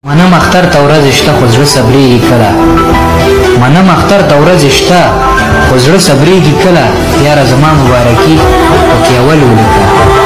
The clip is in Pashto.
منم اختر ته ورځ شته خو زړه صبرېږي کله منم اختر ته ورځ شته خو زړه صبرېږي کله یاره زما مبارکي پکې اول ولیکه